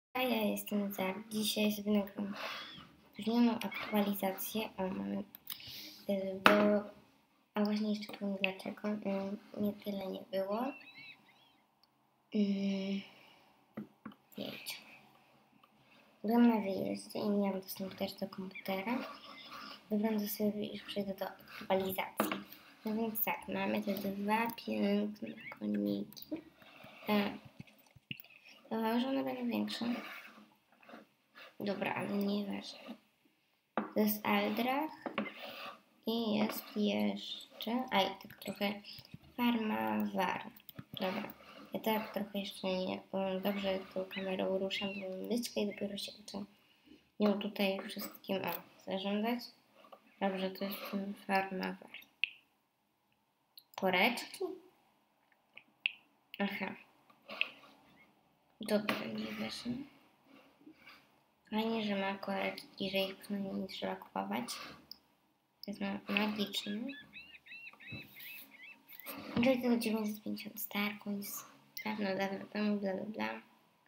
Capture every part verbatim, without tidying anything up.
A ja jestem Zar. Dzisiaj sobie nagram opóźnioną aktualizację. O, mamy, bo, a właśnie jeszcze powiem dlaczego. Nie tyle nie było. Wiecie. Byłam na wyjeździe i miałam dostęp też do komputera. Wybrałam sobie, już przejdę do aktualizacji. No więc tak, mamy te dwa piękne koniki. E, Chyba, że one będą większe. Dobra, ale nieważne. To jest Aldrach i jest jeszcze... Aj, tak trochę Farma War. Dobra, ja tak trochę jeszcze nie... Dobrze tą kamerą ruszam, bo myszkę i dopiero się uczę nią tutaj wszystkim o, zarządzać. Dobrze, to jest Farma War. Koreczki? Aha. Dobra, nieważne. Fajnie, że ma koreczki, że ich przynajmniej nie trzeba kupować. To jest magiczne. Dlatego dziewięćset pięćdziesiąt Star Coins. Dawno, dawno temu, bla bla bla.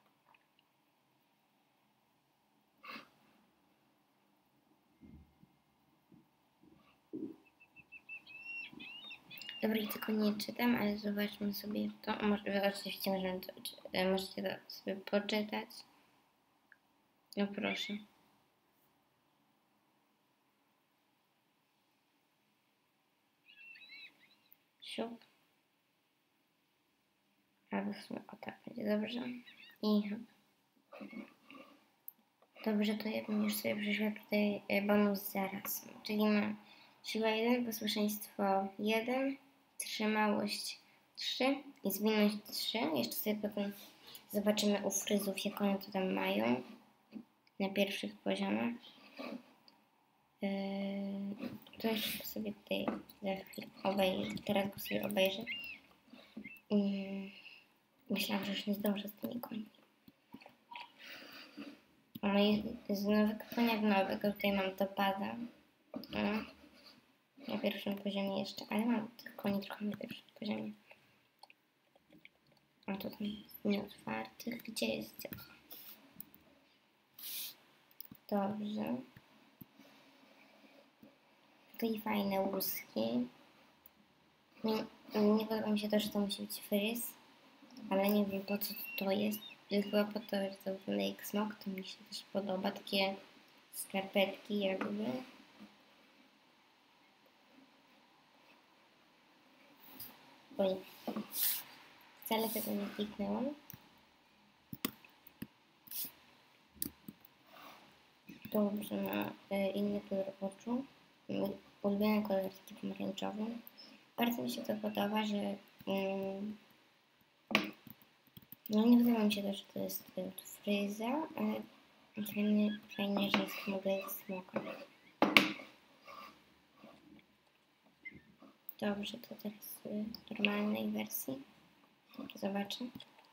Dobra, i tylko nie czytam, ale zobaczmy sobie to. Może, wy oczywiście możemy to, czy, możecie to sobie poczytać. No proszę. Siup. Albo w sumie o tak będzie dobrze. I dobrze, to ja bym już sobie przeszła tutaj bonus zaraz. Czyli ma siła jeden, posłuszeństwo jeden, wytrzymałość trzy i zwinność trzy. Jeszcze sobie potem zobaczymy u fryzów, jak one to tam mają na pierwszych poziomach. Yy, to jeszcze sobie tutaj za chwilę obejrzę. Teraz go sobie obejrzę. Yy, myślałam, że już nie zdążę z tymi końmi. No i z nowego konia w nowego tutaj mam topada. No. Na pierwszym poziomie jeszcze, ale mam tych koni trochę na pierwszym poziomie. A to tam nieotwartych. Gdzie jest? Dobrze. Tutaj fajne łuski. Nie, nie podoba mi się to, że to musi być fryz, ale nie wiem po co to jest. Chyba po to, że to wygląda jak smok, to mi się też podoba. Takie skarpetki jakby. Oj, wcale tego nie kliknęłam. Dobrze, ma e, inny kolor oczu. Mój ulubiony kolor taki pomarańczowy. Bardzo mi się to podoba, że um, no nie podoba mi się to, że to jest to fryza, ale fajnie, fajnie, że jest model smoka. Dobrze, to teraz w normalnej wersji. Zobaczę.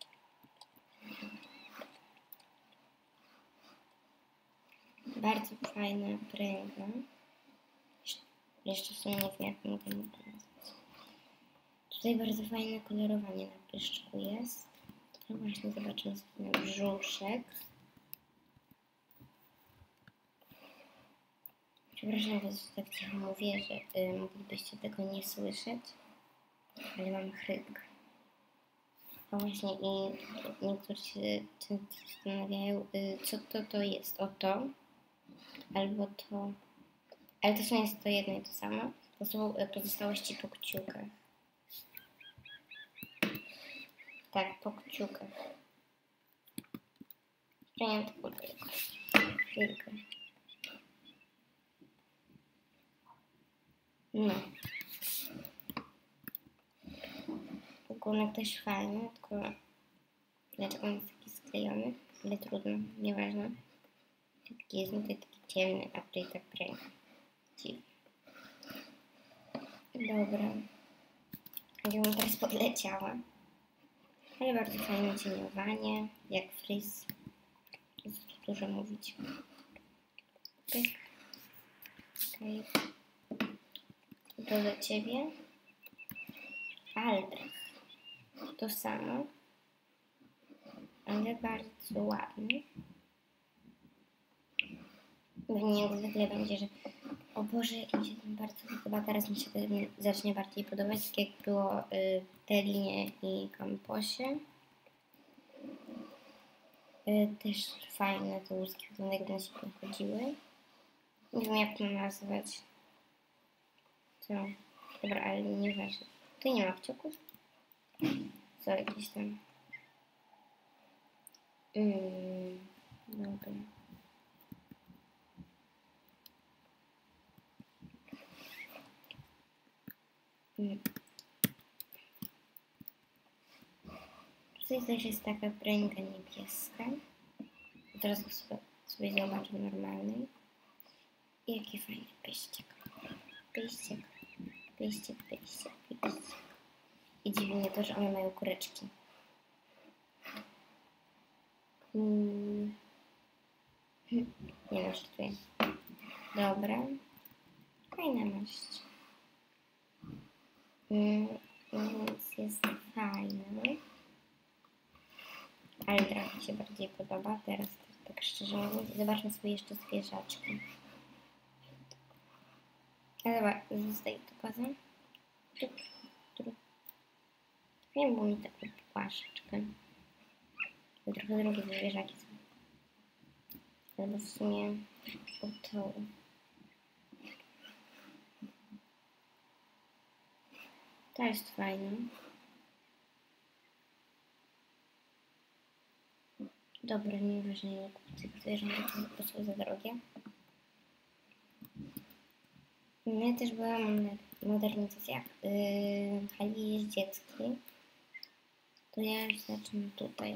Bardzo fajna pręga. Jeszcze w sumie nie wiem, jak mogę to nazwać. Tutaj bardzo fajne kolorowanie na pyszczku jest. No właśnie, zobaczymy sobie na brzuszek. Przepraszam was, że tak cicho mówię, że y, moglibyście tego nie słyszeć, ale mam chrypkę. A właśnie i niektórzy się często zastanawiają, y, co to to jest. O to, albo to, ale to nie jest to jedno i to samo. To są pozostałości po kciukach. Tak, po kciukach. Zmieniam to po chwilkę. No. Ogonek też fajny, tylko dlaczego on jest taki sklejony, ale trudno, nieważne. Taki jest tutaj taki ciemny, a tutaj tak pręga. Dziwnie. Dobra. Ja bym teraz podleciała. Ale bardzo fajne cieniowanie, jak fryz. Jest tu dużo mówić. Pyk. Okej. To do ciebie. Aldrach. To samo. Ale bardzo ładny. Pewnie jak zwykle będzie, że o Boże, jak mi się ten bardzo podoba, teraz mi się to zacznie bardziej podobać, tak jak było y, te linie i kamposie. Y, też fajne te łuski, wygląda jakby na siebie chodziły. Nie wiem jak to nazwać. Co? Dobra, ale nieważne. Tu nie ma kciuków. Co jakieś tam. Mm, dobra. Mm. Tutaj też jest taka pręga niebieska. Teraz go sobie, sobie zobaczę normalnej. I jaki fajny pyściek. Pyściek. Pyściek, pyściek, pyściek. I dziwi mnie to, że one mają kureczki. Hmm. Nie nasztuję. Dobra. Fajna maść. Hmm. Więc jest fajna. Ale trochę mi się bardziej podoba. Teraz tak, tak szczerze mówiąc. Zobaczmy sobie jeszcze zwierzaczki. A zobacz, zostaje tu poza. Tu, tu. Nie było mi taką płaszczkę. Trochę drogie zwierzaki są. Albo w sumie o to. To jest fajne. Dobra, nieważne, nie kupię tych zwierząt, to po prostu za drogie. No też była modernizacja yy, hali jeździeckiej. To ja już zacznę tutaj.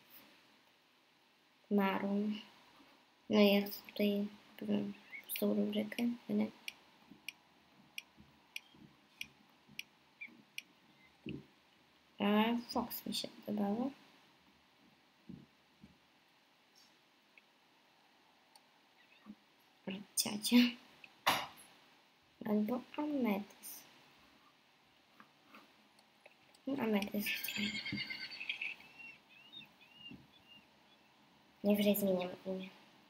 Marum. No i ja chcę tutaj pewną prostą rubrykę. Będę. A Fox mi się podobało. Ciacia. Albo ametys. No, ametys jest fajny. Najwyżej zmieniam imię.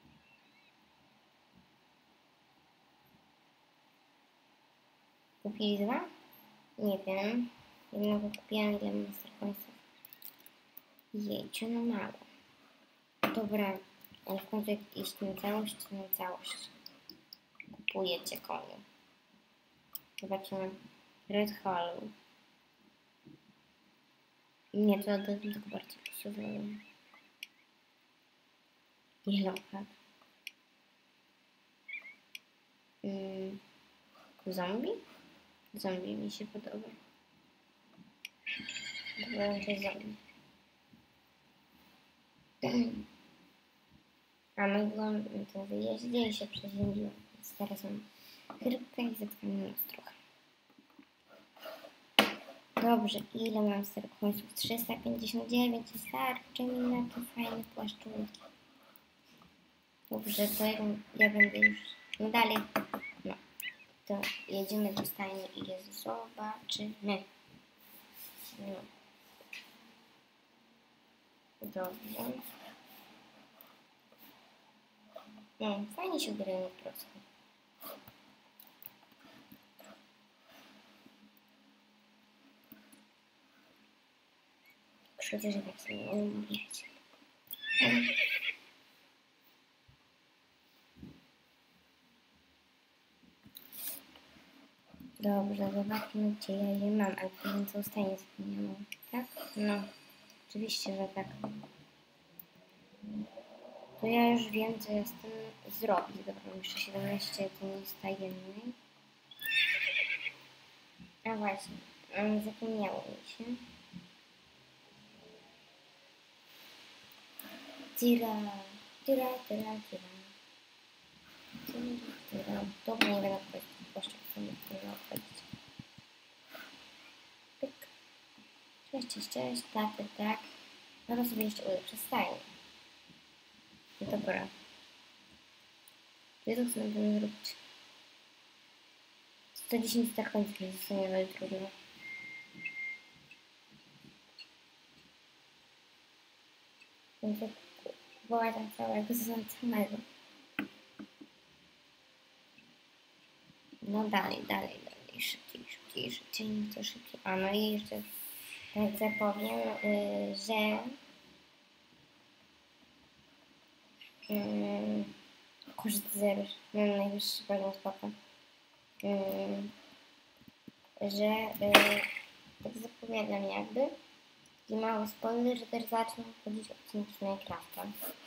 Kupili dwa? Nie wiem. Jednego kupiłam, ile mam Mastercoinsów. Jejciu, no mało. Dobra, ale w końcu jak iść na całość, to na całość. Kupujecie koniu. Zobaczymy. Red Hollow. Nie, to do tego bardziej pasowało. Yellowcat. Mm, zombie? Zombie mi się podoba. Dobra, to jest zombie. A my go to wyjeździe i się przeziębiło. Więc teraz mam chrypkę i zatkamy nos trochę. Dobrze, ile mam Mastercoinsów? trzysta pięćdziesiąt dziewięć, starczy mi na te fajne płaszczulki. Dobrze, to ja, ja będę już no dalej. No, to jedziemy do stajni i je zobaczymy. No. Dobrze. No, fajnie się ubierają po prostu. Szkoda, że tak sobie nie umówić. Dobrze, zobaczmy, gdzie ja je mam, ale powiem, co zostanie zmienione, tak? No, oczywiście, że tak. To ja już wiem, co ja z tym zrobić. Dobra, mam jeszcze siedemnaście dni stajennej. A właśnie, zapomniało mi się. Tira, tira, tira, tira. Tira, tira. Dobra, nie będę powiedzieć, jeszcze chcę nie odpowiedzieć. Pyk. Cześć, cześć, cześć, tak, tak, tak. No to sobie jeszcze ulepszę stajnię. No dobra. Gdzie to chcę będę zrobić? sto dziesięć tak kończy, zostanie ale trudno. Będę kupować tam całego sezonu samego. No dalej, dalej, dalej, szybciej, szybciej, szybciej, nieco szybciej. A no i jeszcze tak powiem, yy, że yy, koszt zero, mam najwyższy poziom spoko. Yy, że yy, tak zapowiadam jakby, i mały spoiler, że też zacznę chodzić odcinki z Minecrafta.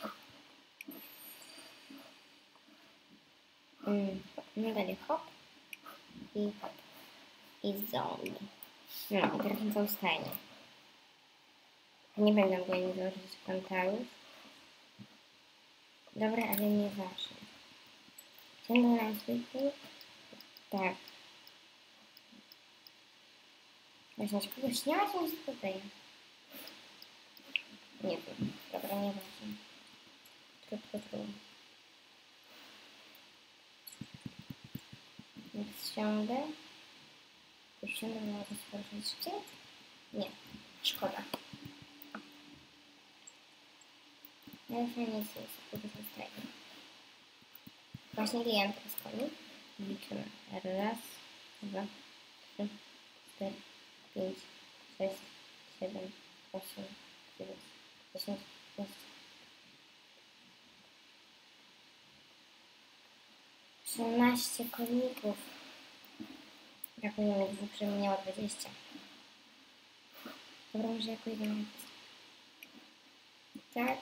Yy, no dalej hop i hop i zombie. No i teraz są stajnie. Nie będę mogła im założyć pantalów. Dobra, ale nie zacznę. Ciągle na zwykły. Tak. Właśnie, czy kogoś nie ma, to jest tutaj. Nie wiem. Dobra, nie ważne. Tru, tru, tru. Jak zsiądę. Jak zsiądę, mogę to spojrzeć szybciej? Nie. Szkoda. Ja już nie nic jest, tylko zostaje. Właśnie jem teraz koni. Liczymy. Raz, dwa, trzy, cztery, pięć, sześć, siedem, osiem, dziewięć, dziesięć, jedenaście. trzynaście koników. Brakuje mi dwóch, żeby miała dwadzieścia. Dobra, może jako jeden. Tak.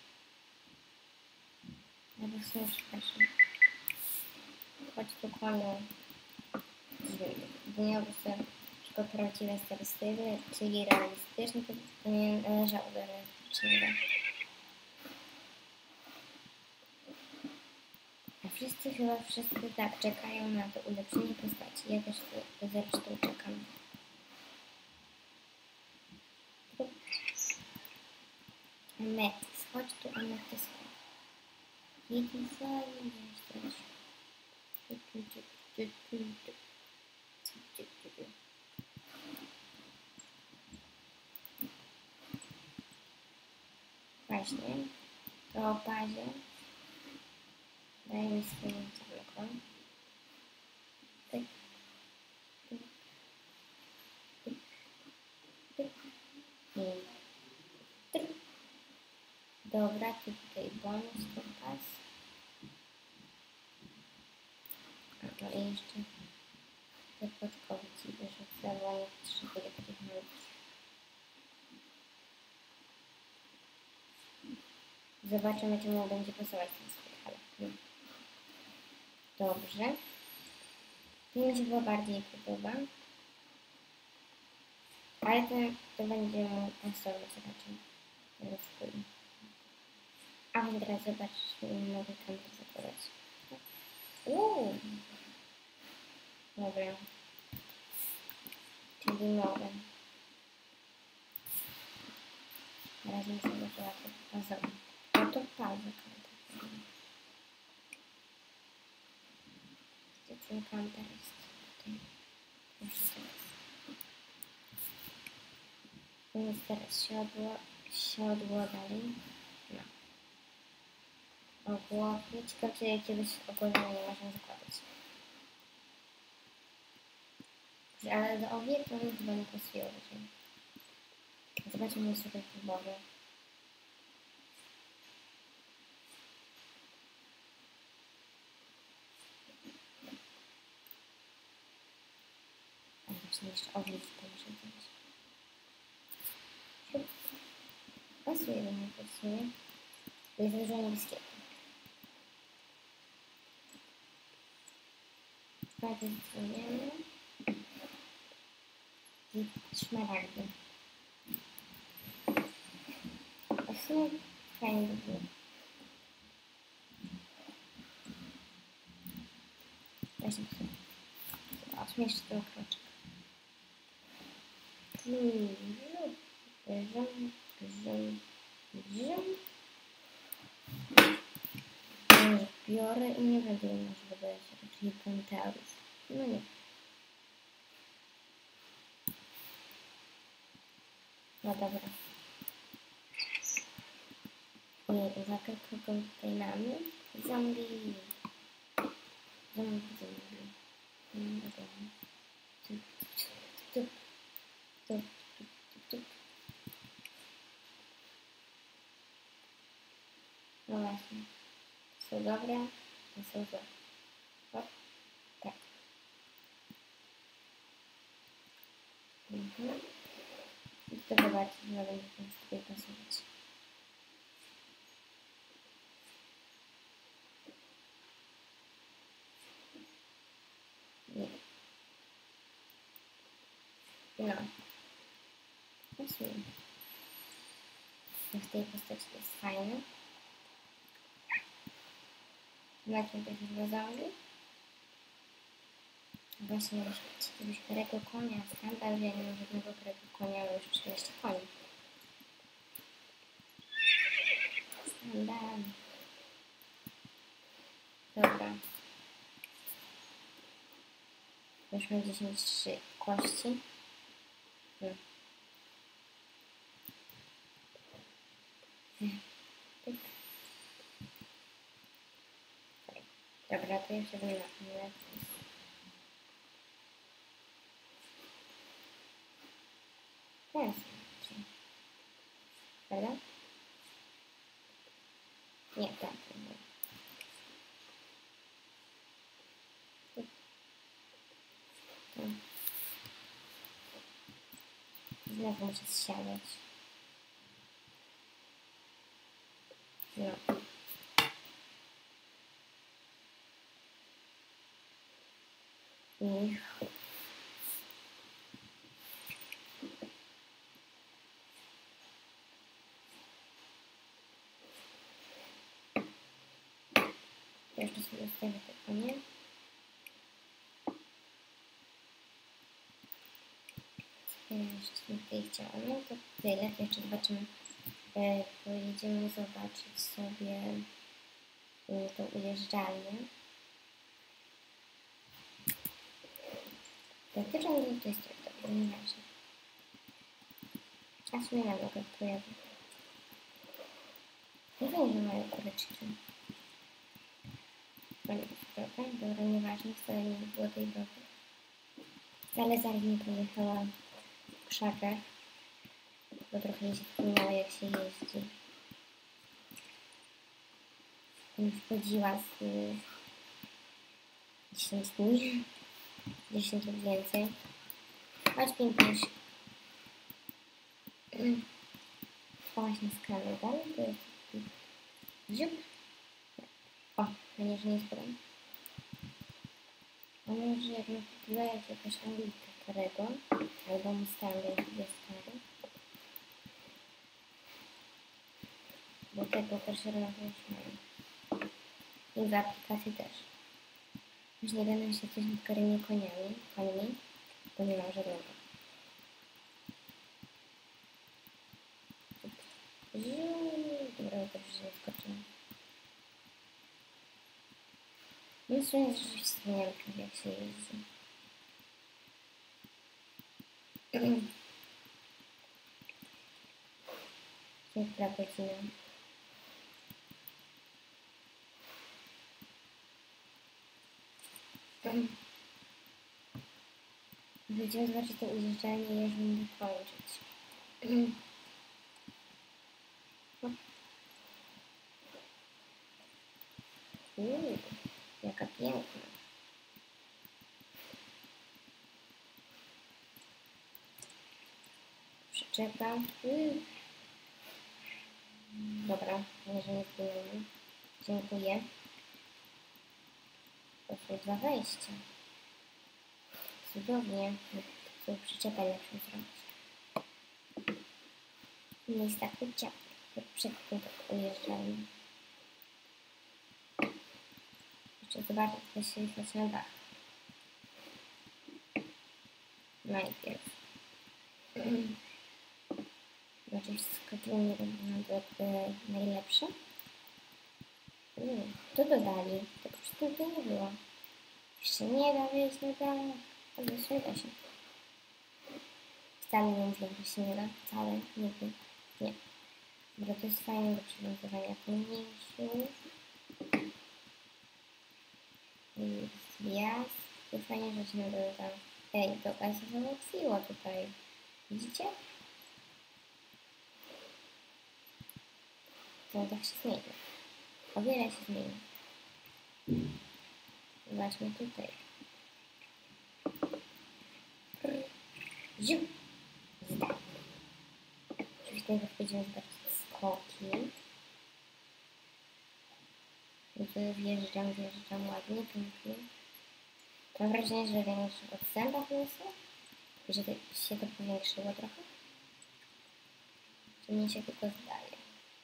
Ja po prostu przepraszam. Chodź tu koniu. Gdyby miał po prostu tylko prawdziwe statystyki, czyli realistyczne, to nie należało do realistycznego. A wszyscy chyba wszyscy tak czekają na to ulepszenie postaci. Ja też zresztą czekam. Ametys, chodź tu Ametys. Jaki fajny jesteś. Właśnie, to opazie. Daj mi swoją całego. Tyk, tyk, tyk, tyk i tyk. Dobra, tu tutaj bonus to pas. A to jeszcze wypadkowy ci wyrzucę, bo nie potrzebuję takich małych. Zobaczymy, czy mu będzie pasować ten swój charakter. Dobrze. Mi się chyba bardziej podoba. Ale to, to będzie mu pasować raczej. Ten swój. A teraz zobaczysz, mogę kamper zakładać. Uuu. Dobra. Czyli mogę. Teraz mi zobaczyła to pazowa. No to pauzę kamper. Gdzie ten kamper jest? Tutaj. Proszę teraz. Więc teraz siodło, siodło dalej. No. Ogłowy. Ciekawe, czy jakiegoś ogólnego nie można zakładać. Ale do owiek to mi chyba nie pasuje raczej. Zobaczmy sobie wybory. A właśnie jeszcze owiec to muszę zrobić. Pasuje do mnie, pasuje. To jest dużo niebieskiego. Bardzo zdrowimy. I szmaragdy. A w sumie fajnie by było. Właśnie sobie. Zobaczmy jeszcze ten kroczek. Żum, żum, żum, żum. Biorę i nie będę już wydawać raczej panterów. No nie. No dobra. I uwaga, kogo tutaj mamy? Zombie. Zombie, zombie. No właśnie. To są dobre, to są złe. O, tak. Mhm. I to zobaczyć, że będzie to sobie pasować. Nie. No. Pasuje. W tej postaci to jest fajne. Na czym to się założy? Właśnie już kiedyś starego konia, skandal, że ja nie mam żadnego starego konia, ale już trzynaście koni. Skandal. Dobra. Już mam dziesięć trzy kości. Hmm. Hmm. Dobra, to jeszcze bym na tym. Teraz. Prawda? Nie, tak. Znowu muszę zsiadać. No. I... Jeszcze sobie ustawię te konie. Co ja jeszcze tutaj chciałam? No to tyle. Jeszcze zobaczymy. E, pojedziemy zobaczyć sobie e, tą ujeżdżalnię. Dotyczące to jest dobrze, nieważne. A śmiela mogę pojawić. Nie wiem, że mają kureczki. No nie, dobra, dobra, nieważne, wcale nie było tej drogi. Ale zaraz mi pojechała w krzakach, bo trochę mi się wspomniało, jak się jeździ. I wchodziła z y, dziesięć dni, dziesięć lub więcej. Chodź pięknie. Właśnie z kamerą, to jest ziup. O, fajnie, że nie spadam. A może jakbym kupiła jakiegoś Anglika starego, albo Mustanga, jak jest stary. Do tego też również mam. I w aplikacji też. Już nie będę się coś nad karymi koniami, koniami, bo nie mam żadnego. Dobra, dobrze, że nie skoczyłem. No w sumie rzeczywiście nie wiem, jak się jeździ. Która godzina? Będziemy zobaczyć to ujeżdżanie, już będę kończyć. Uuu, jaka piękna. Przyczepa. Uuu. Dobra, może nie zginęli. Dziękuję. To są dwa wejścia. Cudownie. Tu przyczepę lepszą zrobić. Nie jest tak ciepły. Przed tym tak ujeżdżamy. Jeszcze zobaczę, co się jechać na dach. Najpierw. Znaczy skoczyło mi nawet najlepsze. Mm, to dodali. Tego wszystkiego nie było. Jeszcze nie da wyjść na dach. Ale nie da się. Wcale nie mówię, że się nie da. Wcale. Nigdy. Nie. Bo to jest fajne do przywiązywania pomniejszych. I zjazd. To fajnie, że się nagle tam... Ej, to się załatwiło tutaj. Widzicie? To tak się zmienia. o wiele się zmieni. Zobaczmy tutaj. Ziu! Zdać. Oczywiście najpierw będziemy zobaczyć skoki. I tu wjeżdżam, wjeżdżam ładnie, pięknie. Mam wrażenie, że większy od zęba wniosło. Że to się to powiększyło trochę. Czy mnie się tylko zdaje.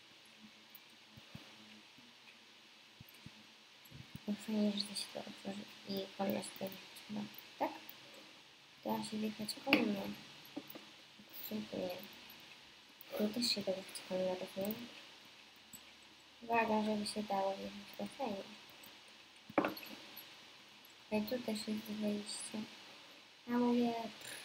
No fajnie, że to się to otworzy i wolno się to chyba, tak? Da się wjechać konno. Super. Tu też się da wjechać konno, rozumiem? Uwaga, żeby się dało wjechać to fajnie. No i tu też jest wyjście. A mówię...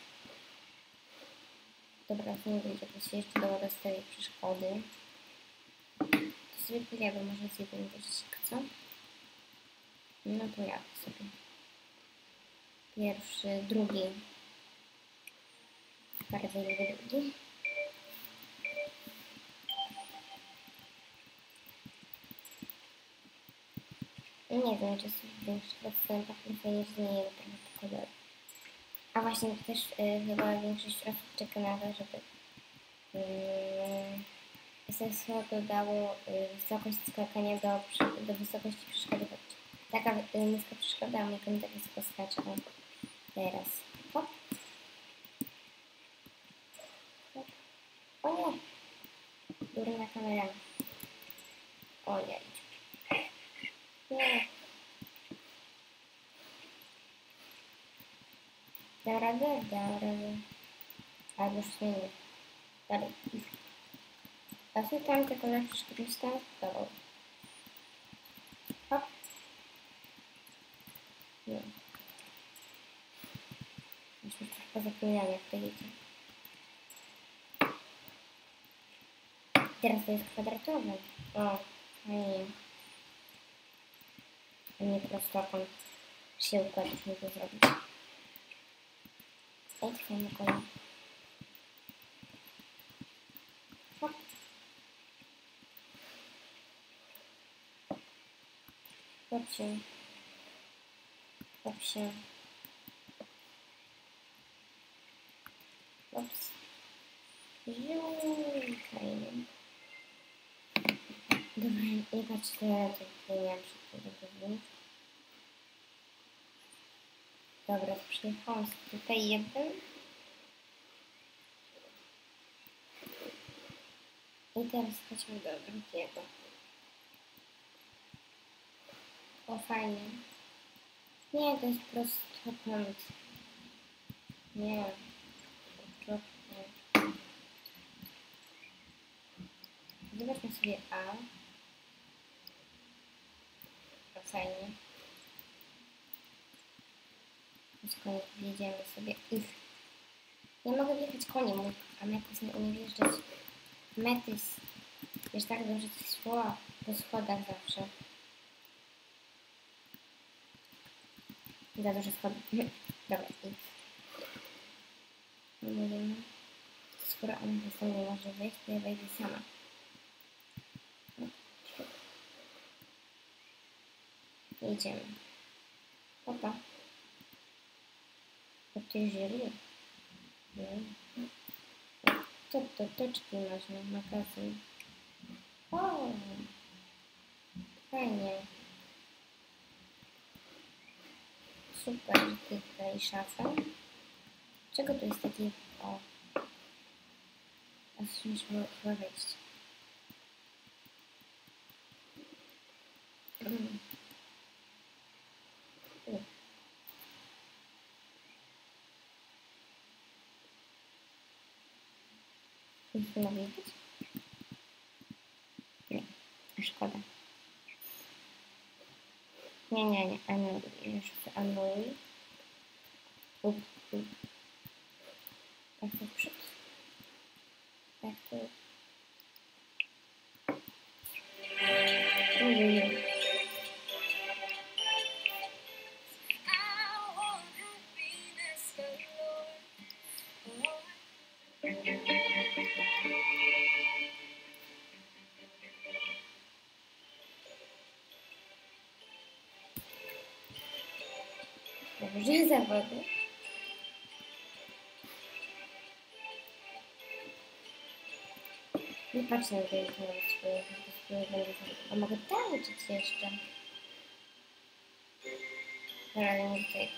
Dobra, to nie wyjdzie, to się jeszcze dało dostawić przeszkody. To sobie pojadę może z jednym wyścig, co? No to ja sobie. Pierwszy, drugi. Bardzo lubię drugi. Nie wiem, czy są w większych odstępach, ale fajnie zmieniły trochę po kolorze. A właśnie też y, chyba większość osób czeka na to, żeby y, Sensor dodało y, wysokość skakania do, do wysokości przeszkody. Taka y, niska przeszkoda, a mój koń tak wysoko skacze. O, teraz. Hop. Hop. O nie! Durna kamera. Ojej. Nie. Dam radę? Dam radę. Albo już zmienię. Dalej. A co tam te kolor przeszkód startował? Hop. Nie. Już mi trochę pozapomniałam, jak to idzie. Teraz to jest kwadratowe. O, fajnie. A nie prostokąt. Się układ, jak to zrobić. Ej, fajny kolor. Hop. Hop się. Hop się. Ops. Ziu, fajnie. Dobra, nie patrzcie, to nie miałam przed. Dobra, przyjechałam tutaj jeden. I teraz chodźmy do drugiego. O, fajnie. Nie, to jest prostokąt. Nie. Okropnie. Zobaczmy sobie A. O, fajnie. Z koniem wjedziemy sobie. Uf. Nie mogę wjechać koniem, a Metys nie umie wjeżdżać. Metys. Wiesz, tak dobrze to szło po schodach zawsze. Za duże schody. Dobra, i. Mówimy. Skoro on po prostu nie może wejść, to ja wejdę sama. Idziemy. Opa. To ty żyje. Co to toczki masz na magazyn? O! Fajnie. Super, tutaj szafa. Czego tu jest taki... O. A musimy chyba wejść. Mm. U. Nic nie mogę jechać? Nie, szkoda. Nie, nie, nie, anuluj. Już anuluj. Up, up. Tak to w przód. Tak to... Ojej. Dobrze, zawody. Nie patrzę na to, jak nawet swoje, swoje będę A mogę tańczyć jeszcze. Ale nie tego.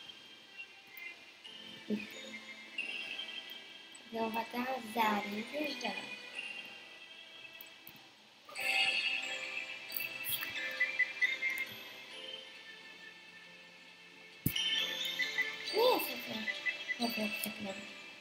No uwaga, Zari, wjeżdżamy. Nie jest to. Dobra, jak tak mam.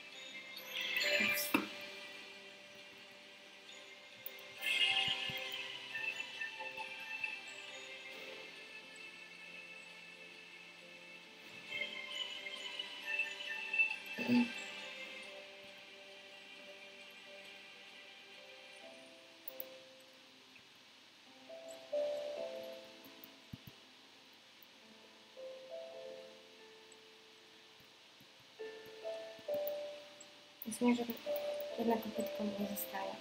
Mm. Jest może jedna kopytka mi została.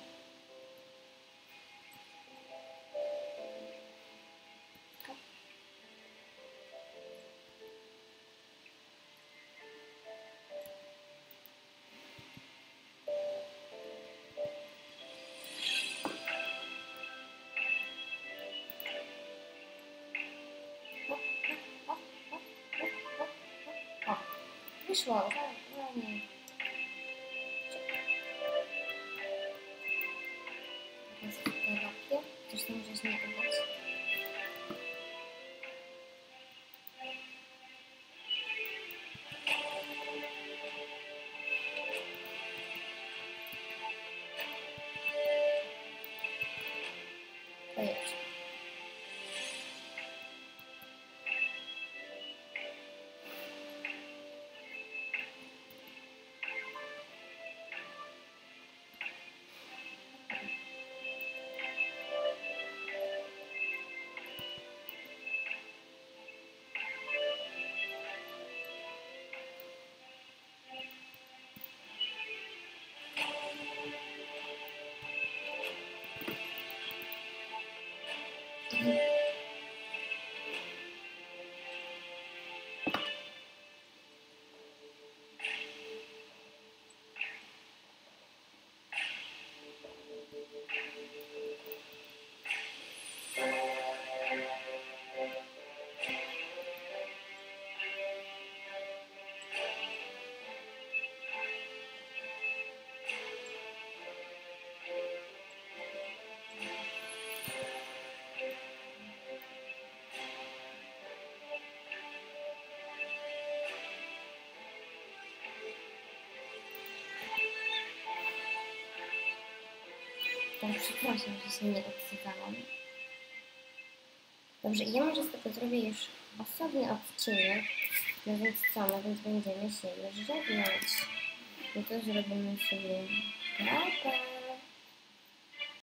Wyszło, ładnie. Teraz fotografię. Coś tam możesz nie udać. Pojedź. Tak, przepraszam, że się nie odzywałam. Dobrze, ja może z tego zrobię już osobny odcinek. No więc co, no więc będziemy się już żegnać. No to zrobimy sobie... Pa, pa.